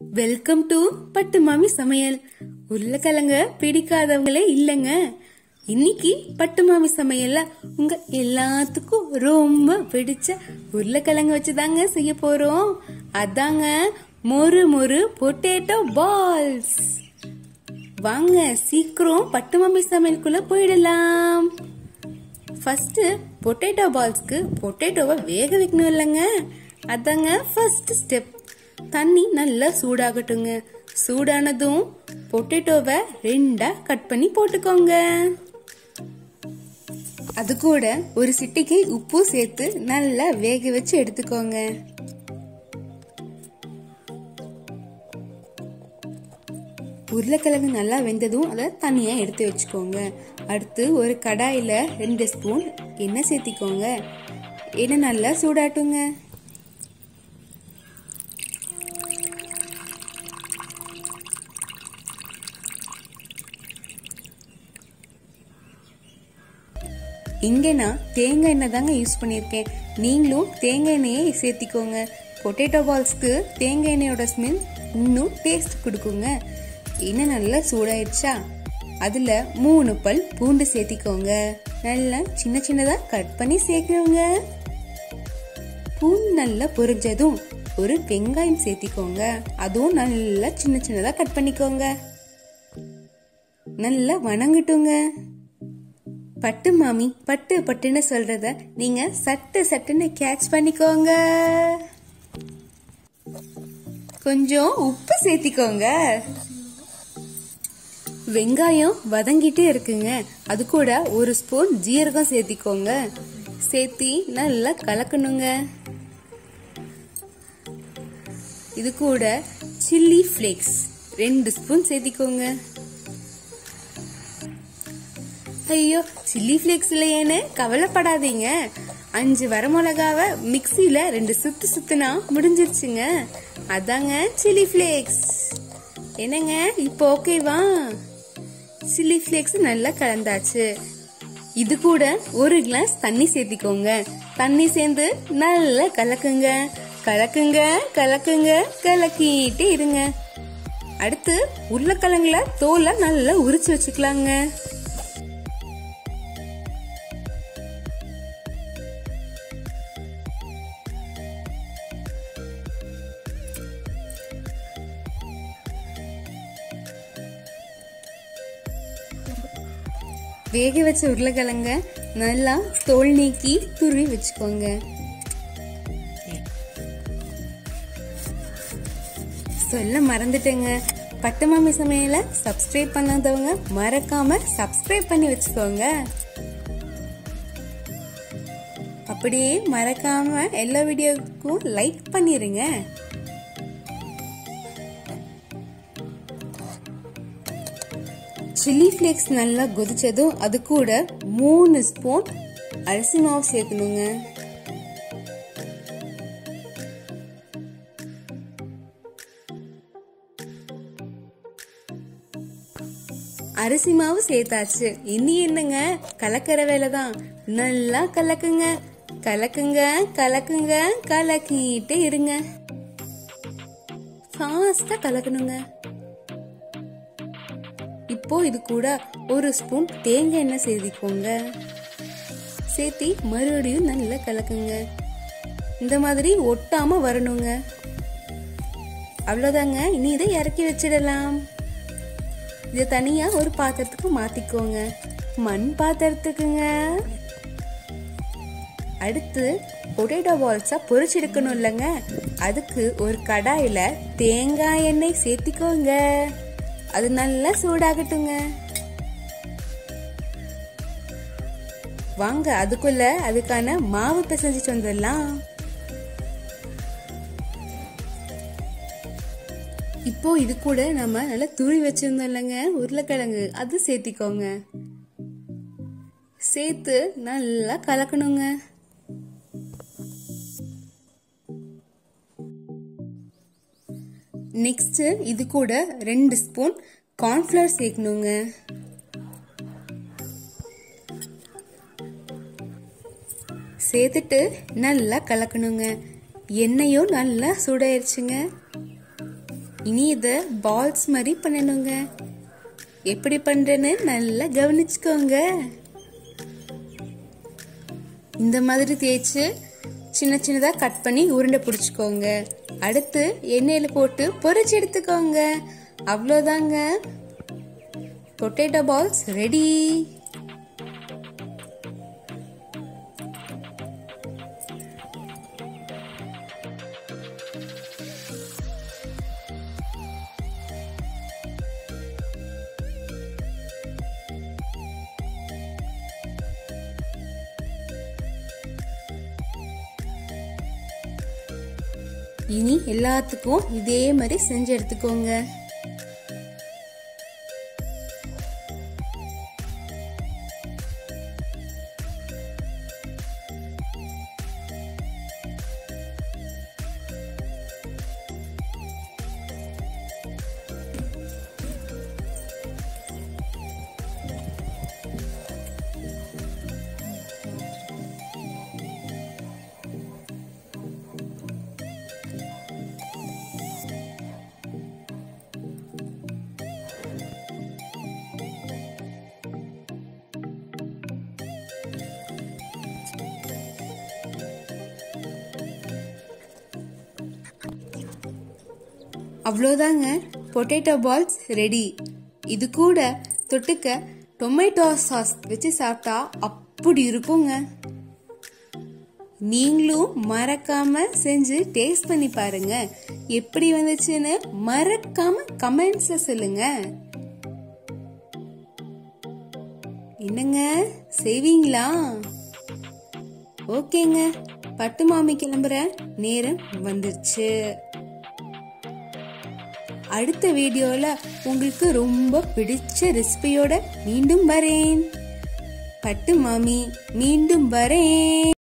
Welcome to பட்டு மாமி சமையல். உருளைக்கிழங்க பிடிக்காதவங்களே இல்லங்க. இன்னைக்கு பட்டு மாமி சமையல்ல உங்க எல்லாத்துக்கும் ரொம்ப பிடிச்ச உருளைக்கிழங்கு வச்சுதாங்க செய்ய போறோம். அதாங்க மொறு மொறு பொட்டேட்டோ பால்ஸ். வாங்க சீக்கிரம் பட்டு மாமி சமையலுக்குள்ள போயிடலாம். ஃபர்ஸ்ட் பொட்டேட்டோ பால்ஸ்க்கு பொட்டேட்டோவை வேக வைக்கணும் இல்லைங்க. அதாங்க ஃபர்ஸ்ட் ஸ்டெப். தண்ணி நல்லா சூடாகட்டுங்க. சூடானதும் பொட்டேட்டோவை ரெண்டா கட் பண்ணி போட்டுக்கோங்க. அது கூட ஒரு சிட்டிகை உப்பு சேர்த்து நல்லா வேக வச்சு எடுத்துக்கோங்க. உருளைக்கிழங்கு நல்லா வெந்ததும் அதை தனியா எடுத்து வச்சுக்கோங்க. அடுத்து ஒரு கடாயில 2 ஸ்பூன் எண்ணெய் சேர்த்திக்கோங்க. எண்ணெய் நல்லா சூடாட்டுங்க. இங்க நான் தேங்காய் எண்ணெய் தாங்க யூஸ் பண்ணிருக்கேன். நீங்களும் தேங்காய் எண்ணெயை சேர்த்திக்கோங்க. பொட்டேட்டோ பால்ஸ்க்கு தேங்காய் எண்ணெயோட ஸ்மெல் இன்னும் டேஸ்ட் கொடுக்குங்க. எண்ணெய் நல்லா சூடாயிடுச்சா அதுல 3 பல் பூண்டு சேர்த்திக்கோங்க. நல்லா சின்ன சின்னதா கட் பண்ணி சேர்க்கணுங்க. பூண்டு நல்லா பொரிஞ்சதும் ஒரு வெங்காயம் சேர்த்திக்கோங்க. அதுவும் நல்லா சின்ன சின்னதா கட் பண்ணிக்கோங்க. நல்லா வணங்கட்டுங்க. பட்டு மாமி பட்டு பட்டுன்னு சொல்றத நீங்க சட்டு சட்டுன்னு கேட்ச் பண்ணிக்கோங்க. கொஞ்சம் உப்பு சேர்த்திக்கோங்க. வெங்காயம் வதங்கிட்டே இருக்குங்க. அது கூட ஒரு ஸ்பூன் ஜீரகம் சேர்த்திக்கோங்க. சேர்த்தி நல்லா கலக்கணுங்க. இது கூட சில்லி பிளேக்ஸ் 2 ஸ்பூன் சேர்த்திக்கோங்க. ஐயோ சில்லி பிளேக்ஸ் இல்லையேன்னு கவலைப்படாதீங்க. 5 வரமிளகாவை மிக்சியில 2 சுத்து சுத்துனா முடிஞ்சிருச்சுங்க. அதாங்க சில்லி பிளேக்ஸ். என்னங்க இப்போ ஓகேவா? சில்லி பிளேக்ஸ் நல்லா கலந்தாச்சு. இது கூட 1 கிளாஸ் தண்ணி சேர்த்திக்கோங்க. தண்ணி சேர்ந்து நல்லா கலக்குங்க. கலக்குங்க கலக்குங்க கலக்கிட்டே இருங்க. அடுத்து உருளைக்கிழங்குல தோலை நல்லா உரிச்சு வச்சுக்கலாங்க. வேக வச்ச உருளைக்கிழங்க நல்லா தோல் நீக்கி துருவி வச்சுக்கோங்க. சொல்ல மறந்துட்டேங்க, பட்டு மாமி சமையலை சப்ஸ்கிரைப் பண்ணாதவங்க மறக்காம சப்ஸ்கிரைப் பண்ணி வச்சுக்கோங்க. அப்படியே மறக்காம எல்லா வீடியோக்கும் லைக் பண்ணிருங்க. சில்லி பிளேக்ஸ் நல்லா கொதிச்சதும் அது கூட 3 ஸ்பூன் அரிசி மாவு சேர்க்கணுங்க. அரிசி மாவு சேர்த்தாச்சு. இனி என்னங்க கலக்கிற வேலைதான். நல்லா கலக்குங்க கலக்குங்க கலக்குங்க கலக்கிட்டே இருங்க. ஃபாஸ்டா கலக்கணுங்க. இப்போ இது கூட 1 ஸ்பூன் தேங்காய் எண்ணெய் சேர்த்திக்கோங்க. சேர்த்தி மறுபடியும் நல்லா கலக்குங்க. இந்த மாதிரி ஒட்டாம வரணுங்க. அவ்வளவுதாங்க. இனி இதை இறக்கி வச்சிடலாம். இதை தனியா ஒரு பாத்திரத்துக்கு மாத்திக்கோங்க. மண் பாத்திரத்துக்குங்க. அடுத்து பொட்டேட்டோ பால்ஸா பொரிச்செடுக்கணும் இல்லைங்க. அதுக்கு ஒரு கடாயில தேங்காய் எண்ணெய் சேர்த்திக்கோங்க. அது நல்லா சூடாகட்டுங்க. வாங்க அதுக்கான மாவு பிசைஞ்சிட்டு வந்துடலாம். இப்போ இது கூட நம்ம நல்லா துருவி வச்சிருந்தோம் இல்லைங்க உருளைக்கிழங்கு, அது சேர்த்திக்கோங்க. சேர்த்து நல்லா கலக்கணுங்க. நெக்ஸ்ட் இது கூட 2 ஸ்பூன் கார்ன்ஃபிளவர் சேர்க்கணுங்க. சேர்த்துட்டு நல்லா கலக்கணுங்க. எண்ணெயும் நல்லா சூடாயிருச்சுங்க. இனி இத பால்ஸ் மாதிரி பண்ணணுங்க. எப்படி பண்றேன்னு நல்லா கவனிச்சுக்கோங்க. இந்த மாதிரி தேய்ச்சு சின்ன சின்னதா கட் பண்ணி உருண்டை பிடிச்சுக்கோங்க. அடுத்து எண்ணெயில போட்டு பொரிச்சு எடுத்துக்கோங்க. அவ்வளோதாங்க, பொட்டேட்டோ பால்ஸ் ரெடி. இனி எல்லாத்துக்கும் இதே மாதிரி செஞ்சு எடுத்துக்கோங்க. அவ்வளோதாங்க, பொட்டேட்டோ பால்ஸ் ரெடி. இது கூட தொட்டுக்க டொமேட்டோ சாஸ் வச்சு சாப்பிட்டா அப்படி இருக்குங்க. நீங்களும் மறக்காம செஞ்சு டேஸ்ட் பண்ணி பாருங்க. எப்படி வந்துச்சுன்னு மறக்காம கமெண்ட்ஸ்ல சொல்லுங்க. என்னங்க செய்வீங்களா? ஓகேங்க, பட்டு மாமி கிளம்புற நேரம் வந்துருச்சு. அடுத்த வீடியோல உங்களுக்கு ரொம்ப பிடிச்ச ரெசிபியோட மீண்டும் வரேன். பட்டு மாமி மீண்டும் வரேன்.